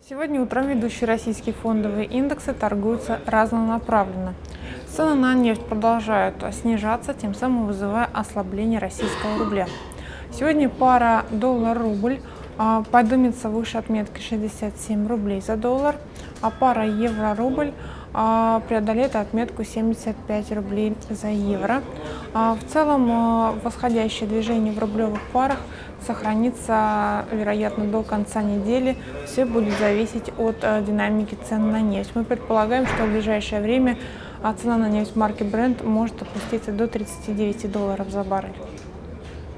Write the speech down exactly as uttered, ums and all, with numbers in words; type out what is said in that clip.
Сегодня утром ведущие российские фондовые индексы торгуются разнонаправленно. Цены на нефть продолжают снижаться, тем самым вызывая ослабление российского рубля. Сегодня пара доллар-рубль а, поднимется выше отметки шестьдесят семь рублей за доллар, а пара евро-рубль а, преодолеет отметку семьдесят пять рублей за евро. А, в целом а, восходящее движение в рублевых парах сохранится, вероятно, до конца недели. Все будет зависеть от а, динамики цен на нефть. Мы предполагаем, что в ближайшее время а, цена на нефть марки Brent может опуститься до тридцати девяти долларов за баррель.